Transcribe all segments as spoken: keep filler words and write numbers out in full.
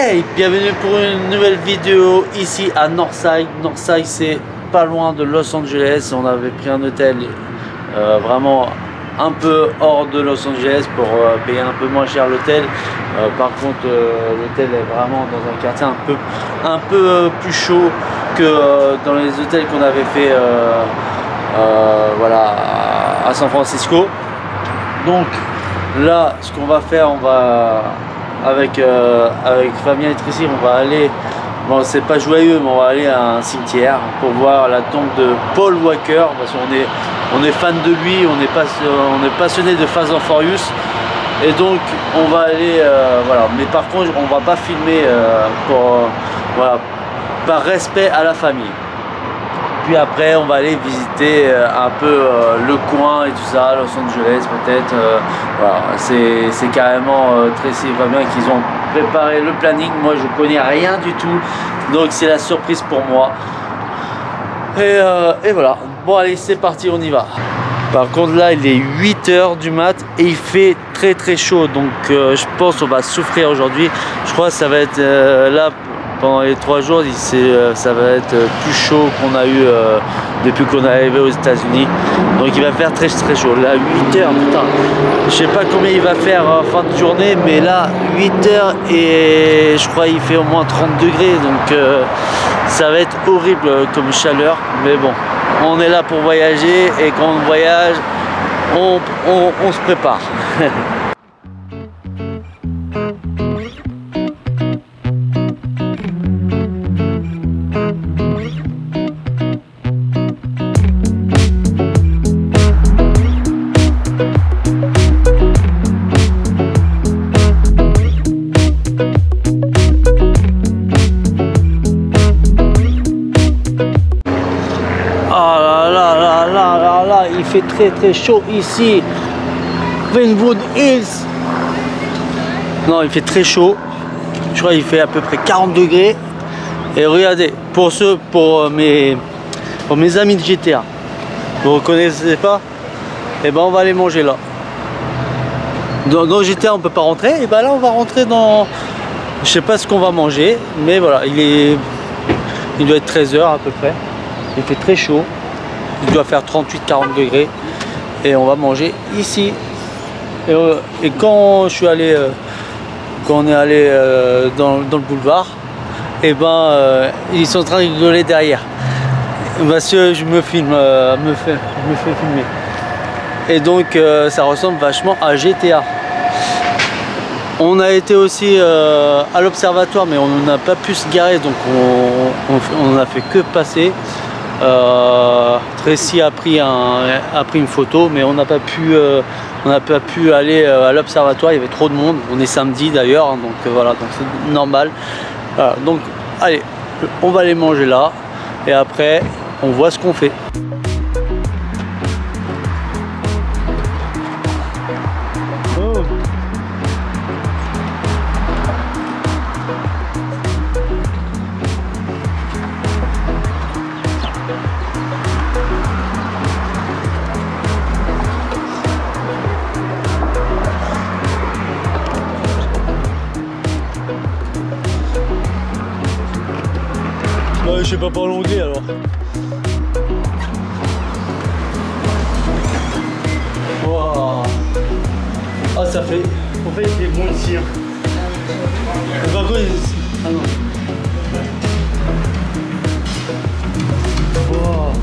Hey, bienvenue pour une nouvelle vidéo ici à Northside. Northside, c'est pas loin de Los Angeles. On avait pris un hôtel euh, vraiment un peu hors de Los Angeles pour euh, payer un peu moins cher l'hôtel. Euh, par contre, euh, l'hôtel est vraiment dans un quartier un peu, un peu plus chaud que euh, dans les hôtels qu'on avait fait euh, euh, voilà, à San Francisco. Donc là, ce qu'on va faire, on va avec euh, avec Fabien et Tracy, on va aller, bon c'est pas joyeux, mais on va aller à un cimetière pour voir la tombe de Paul Walker, parce qu'on est on est fan de lui, on est pas on est passionné de Fast and Furious, et donc on va aller euh, voilà. Mais par contre, on va pas filmer euh, pour euh, voilà, par respect à la famille. Puis après, on va aller visiter euh, un peu euh, le coin et tout ça, Los Angeles peut-être. Euh, voilà, c'est carrément euh, Tracy et Fabien qui ont préparé le planning. Moi, je connais rien du tout, donc c'est la surprise pour moi. Et, euh, et voilà. Bon, allez, c'est parti, on y va. Par contre, là, il est huit heures du mat et il fait très très chaud. Donc, euh, je pense qu'on va souffrir aujourd'hui. Je crois que ça va être euh, là. Pendant les trois jours, euh, ça va être plus chaud qu'on a eu euh, depuis qu'on est arrivé aux États-Unis. Donc il va faire très très chaud. Là, huit heures, putain. Je sais pas combien il va faire en fin de journée, mais là, huit heures et je crois qu'il fait au moins trente degrés. Donc euh, ça va être horrible comme chaleur. Mais bon, on est là pour voyager et quand on voyage, on, on, on se prépare. Il fait très très chaud ici, Greenwood Hills. Non, il fait très chaud. Je crois qu'il fait à peu près quarante degrés. Et regardez, pour ceux, pour mes, pour mes amis de G T A, vous reconnaissez pas? Et ben on va aller manger là. Dans, dans G T A on peut pas rentrer. Et ben là on va rentrer dans, je sais pas ce qu'on va manger, mais voilà, il est, il doit être treize heures à peu près. Il fait très chaud. Il doit faire trente-huit à quarante degrés et on va manger ici. Et, euh, et quand je suis allé, euh, quand on est allé euh, dans, dans le boulevard, et ben euh, ils sont en train de rigoler derrière. Monsieur, je me filme, euh, me fait, me fait filmer. Et donc euh, ça ressemble vachement à G T A. On a été aussi euh, à l'observatoire, mais on n'a pas pu se garer, donc on, on, on a fait que passer. Euh, Tracy a pris, un, a pris une photo, mais on n'a pas pu euh, on n'a pas pu aller euh, à l'observatoire, il y avait trop de monde. On est samedi d'ailleurs, hein, donc euh, voilà, donc c'est normal. Voilà, donc allez, on va aller manger là et après on voit ce qu'on fait. Oh. Je sais pas parler anglais alors. Wow. Ah ça fait. En fait il est bon ici. Hein. Par contre, il... Ah non. Wow.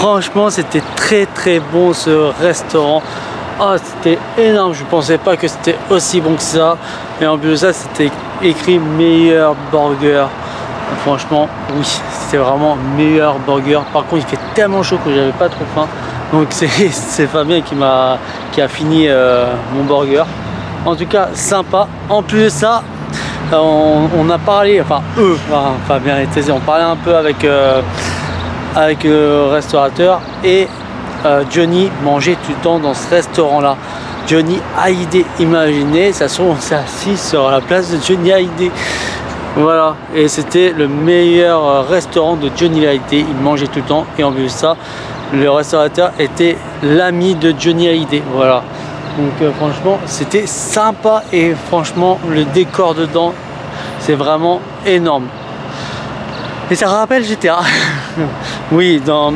Franchement, c'était très très bon ce restaurant. Ah, c'était énorme, je pensais pas que c'était aussi bon que ça. Et en plus de ça, c'était écrit meilleur burger. Franchement, oui, c'était vraiment meilleur burger. Par contre, il fait tellement chaud que j'avais pas trop faim. Donc c'est Fabien qui m'a qui a fini euh, mon burger. En tout cas, sympa. En plus de ça, on, on a parlé, enfin eux, enfin, Fabien et Thésée, on parlait un peu avec euh, avec le restaurateur et euh, Johnny mangeait tout le temps dans ce restaurant-là. Johnny Hallyday, imaginez, ça se trouve, on s'est assis sur la place de Johnny Hallyday. Voilà, et c'était le meilleur restaurant de Johnny Hallyday. Il mangeait tout le temps et en plus de ça, le restaurateur était l'ami de Johnny Hallyday. Voilà, donc euh, franchement, c'était sympa et franchement, le décor dedans, c'est vraiment énorme. Et ça rappelle G T A. Oui, dans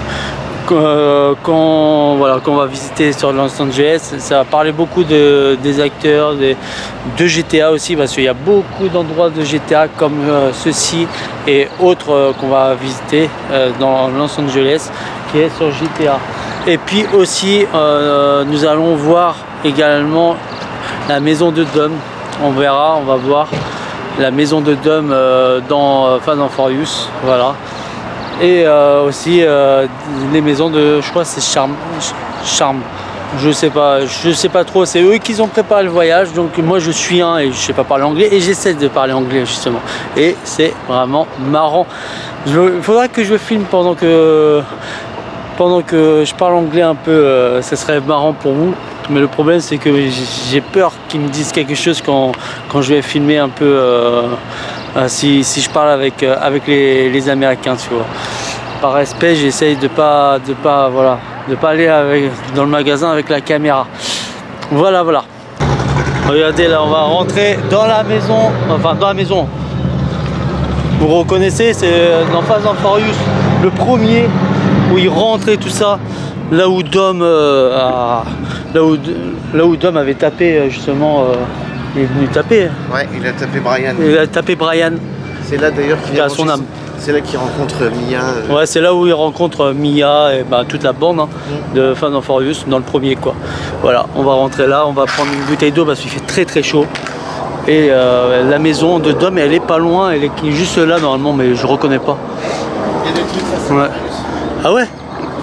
euh, quand voilà qu'on va visiter sur Los Angeles, ça parlait beaucoup de, des acteurs des, de G T A aussi, parce qu'il y a beaucoup d'endroits de G T A comme euh, ceci et autres euh, qu'on va visiter euh, dans Los Angeles, qui est sur G T A. Et puis aussi, euh, nous allons voir également la maison de Dom. On verra, on va voir la maison de Dom euh, dans euh, Fast and Furious, voilà. Et euh, aussi euh, les maisons de, je crois c'est Charm, Charm, je sais pas, je sais pas trop. C'est eux qui ont préparé le voyage, donc moi je suis un et je sais pas parler anglais et j'essaie de parler anglais justement. Et c'est vraiment marrant. Il faudra que je filme pendant que pendant que je parle anglais un peu, euh, ça serait marrant pour vous. Mais le problème c'est que j'ai peur qu'ils me disent quelque chose quand, quand je vais filmer un peu euh, euh, si, si je parle avec, euh, avec les, les Américains, tu vois. Par respect, j'essaye de pas de pas voilà de pas aller avec, dans le magasin avec la caméra. Voilà voilà. Regardez là, on va rentrer dans la maison, enfin dans la maison. Vous reconnaissez, c'est dans Fast and Furious, le premier où il rentrait tout ça. Là où Dom euh, a, là où là où Dom avait tapé justement, euh, il est venu taper. Ouais, il a tapé Brian. Il a tapé Brian. C'est là d'ailleurs qu'il a son âme. C'est là qu'il rencontre Mia. Euh... Ouais, c'est là où il rencontre Mia et bah, toute la bande hein, mm. de Fast and Furious dans le premier quoi. Voilà, on va rentrer là, on va prendre une bouteille d'eau parce qu'il fait très très chaud. Et euh, la maison de Dom, elle est pas loin, elle est juste là normalement, mais je reconnais pas. Il y a des trucs faciles. Ouais. Ah ouais.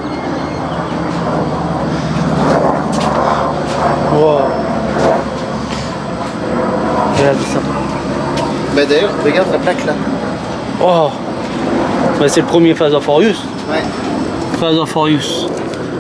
Wow. Regarde ça. Bah d'ailleurs, regarde la plaque là. Oh. Bah c'est le premier Fast and Furious. Ouais. Fast and Furious.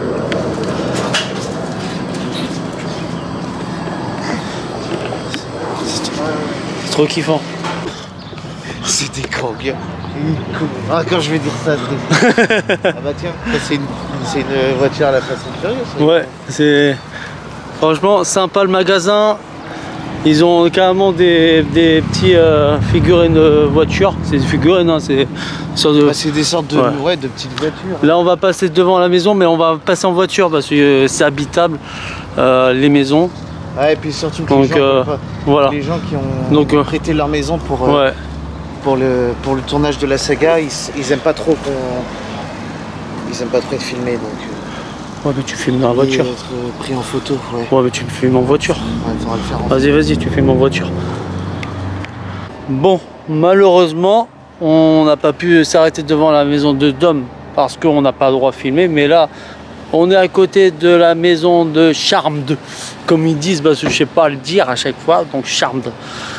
C'est trop kiffant. C'est des grands gars. Ah, quand je vais dire ça, ah bah tiens, c'est une, une voiture à la Fast and Furious. Ouais, c'est franchement sympa le magasin. Ils ont carrément des, des petits euh, figurines de voitures. C'est des figurines, hein, c'est de... bah, des sortes de, ouais. Ouais, de petites voitures. Là, on va passer devant la maison, mais on va passer en voiture parce que euh, c'est habitable, euh, les maisons. Ouais, et puis surtout que donc, les, gens euh, pas, voilà. les gens qui ont donc, euh, prêté leur maison pour, euh, ouais. pour, le, pour le tournage de la saga, ils, ils aiment pas trop qu'on ils aiment pas trop être filmés. Donc, ouais, mais tu filmes dans la voiture. Être pris en photo, ouais. Ouais, mais tu me filmes en voiture. Ouais, il faudra le faire. Vas-y, vas-y, tu filmes en voiture. Bon, malheureusement, on n'a pas pu s'arrêter devant la maison de Dom parce qu'on n'a pas le droit de filmer. Mais là, on est à côté de la maison de Charmed, comme ils disent, parce que je sais pas le dire à chaque fois, donc Charmed.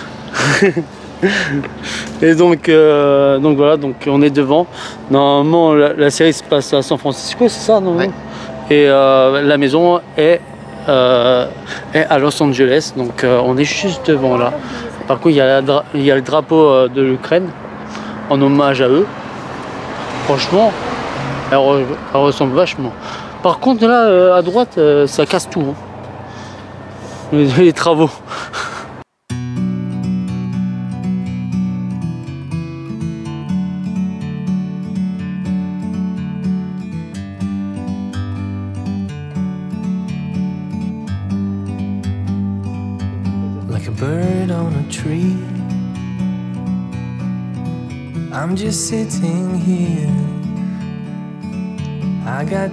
Et donc, euh, donc voilà, donc on est devant. Normalement, la, la série se passe à San Francisco, c'est ça, non? Ouais. Et euh, la maison est, euh, est à Los Angeles, donc euh, on est juste devant là. Par contre, il y a, la il y a le drapeau euh, de l'Ukraine en hommage à eux. Franchement, elle, re elle ressemble vachement. Par contre, là, euh, à droite, euh, ça casse tout. Hein. Les, les travaux. Like a bird on a tree, I'm just sitting here. I got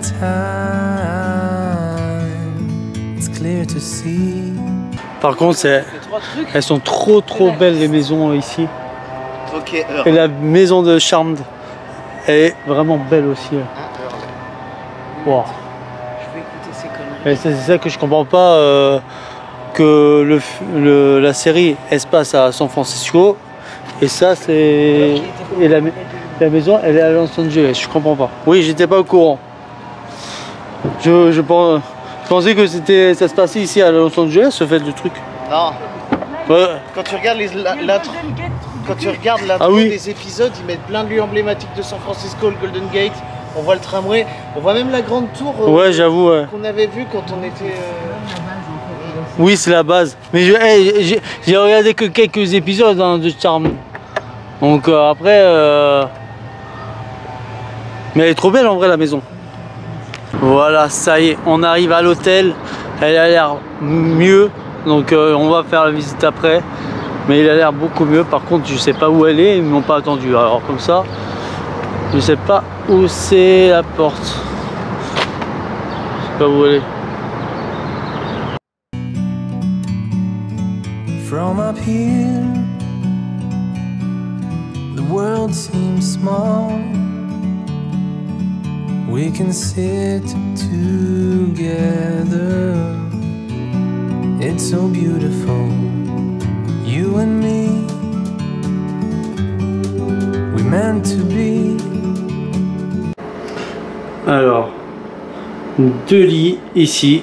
time, it's clear to see. Par contre, elles sont trop trop belles les maisons ici. Ok, heure. Et la maison de Charmed, elle est vraiment belle aussi. Wow. Je vais écouter ces conneries. Et c'est ça que je comprends pas, euh, que le, le, la série elle se passe à San Francisco et ça c'est et la, la maison elle est à Los Angeles. Je comprends pas. Oui, j'étais pas au courant. Je, je, pense, je pensais que c'était ça se passait ici à Los Angeles, ce fait du truc. Non. Ouais. Quand tu regardes les- la- l'intro, quand tu regardes l'intro Ah oui. des épisodes, ils mettent plein de lieux emblématiques de San Francisco, le Golden Gate. On voit le tramway, on voit même la grande tour euh, Ouais, j'avoue. Ouais. qu'on avait vue quand on était. euh, Oui, c'est la base. Mais je- hey, j'ai j'ai regardé que quelques épisodes hein, de Charmed. Donc euh, après. Euh... Mais elle est trop belle en vrai la maison. Voilà, ça y est, on arrive à l'hôtel. Elle a l'air mieux. Donc euh, on va faire la visite après. Mais il a l'air beaucoup mieux. Par contre, je sais pas où elle est. Ils m'ont pas attendu. Alors comme ça, je sais pas où c'est la porte. Je sais pas où elle est. From up here, the world seems small. We can sit together. It's so beautiful, you and me. We meant to be. Alors, deux lits ici.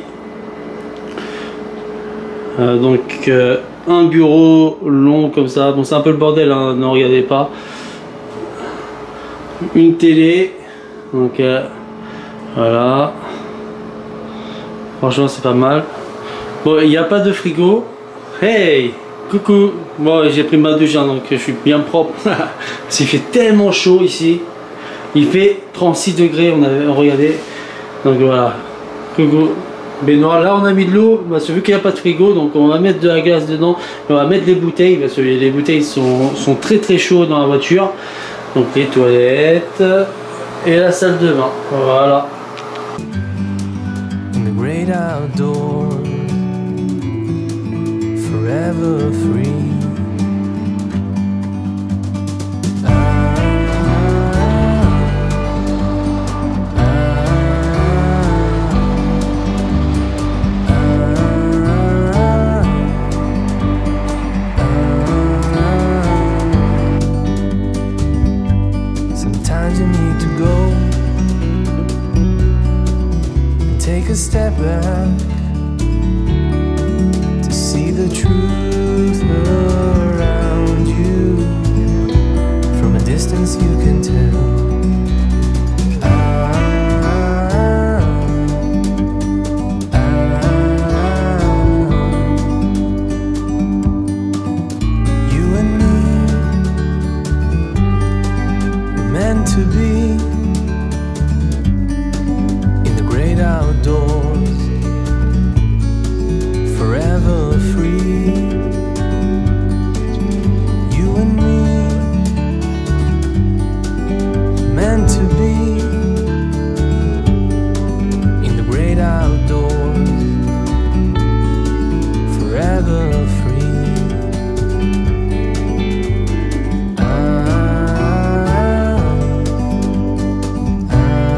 Euh, donc euh, un bureau long comme ça. Bon, c'est un peu le bordel, hein, ne regardez pas. Une télé. Donc euh, voilà. Franchement, c'est pas mal. Bon, il n'y a pas de frigo. Hey, coucou. Bon, j'ai pris ma douche, hein, donc je suis bien propre. Parce qu'il fait tellement chaud ici. Il fait trente-six degrés, on avait regardé. Donc voilà. Coucou. Benoît, là on a mis de l'eau, parce que vu qu'il n'y a pas de frigo, donc on va mettre de la glace dedans. On va mettre les bouteilles, parce que les bouteilles sont, sont très très chaudes dans la voiture. Donc les toilettes et la salle de bain. Voilà. In the great outdoors, forever free. Sometimes you need to go and take a step back to see the truth around you. From a distance you can tell. Ah, ah, you and me were meant to be in the great outdoors, forever free. You and me, meant to be in the great outdoors, forever free. Ah, ah.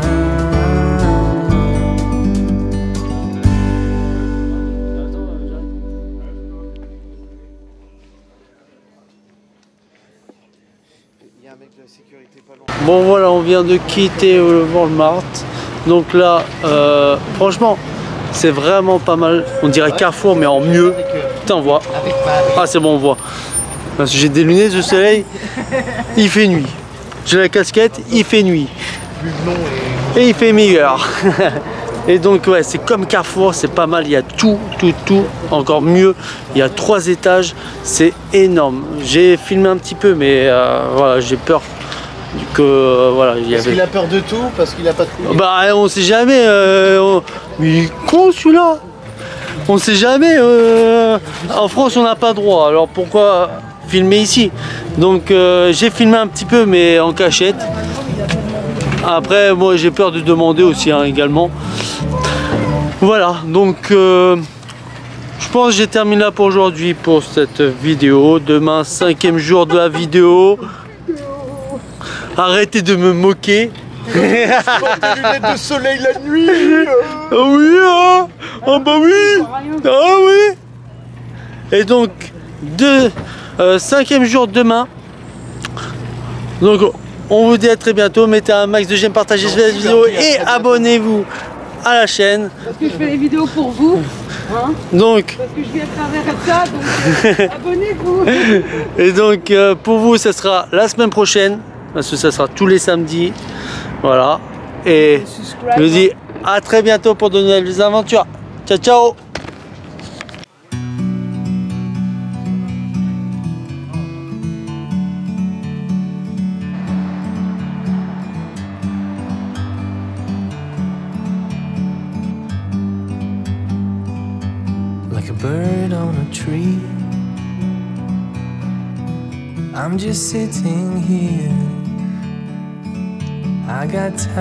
Il y a un mec de la sécurité pas loin. Bon voilà, on vient de quitter le Walmart. Donc là, euh, franchement, c'est vraiment pas mal. On dirait Carrefour, mais en mieux. Putain, on voit. Ah, c'est bon, on voit. Parce que j'ai des lunettes de soleil, il fait nuit. J'ai la casquette, il fait nuit. Et il fait meilleur. Et donc ouais, c'est comme Carrefour, c'est pas mal, il y a tout, tout, tout, encore mieux. Il y a trois étages, c'est énorme. J'ai filmé un petit peu, mais euh, voilà, j'ai peur que euh, voilà, il y Parce avait. qu'il a peur de tout, parce qu'il a pas de couilles. Bah on sait jamais. Euh, on... Mais il est con celui-là. On sait jamais. Euh... En France, on n'a pas droit. Alors pourquoi filmer ici? Donc euh, j'ai filmé un petit peu, mais en cachette. Après, moi j'ai peur de demander aussi hein, également. Voilà, donc euh, je pense que j'ai terminé là pour aujourd'hui pour cette vidéo. Demain, cinquième jour de la vidéo. Arrêtez de me moquer. Des lunettes de soleil la nuit. Ah oui, ah, ah bah oui, ah oui. Et donc, deux, euh, cinquième jour demain. Donc, on vous dit à très bientôt. Mettez un max de j'aime, partagez cette vidéo et abonnez-vous à la chaîne. Parce que je fais des vidéos pour vous. Hein, donc, parce que je viens de travers ça, donc euh, abonnez-vous. et donc, euh, pour vous, ça sera la semaine prochaine. Parce que ça sera tous les samedis. Voilà. Et je vous dis à très bientôt pour de nouvelles aventures. Ciao, ciao. Like a bird on a tree, I'm just sitting here. I got time,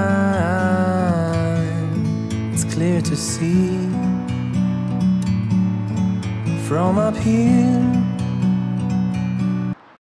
it's clear to see from up here.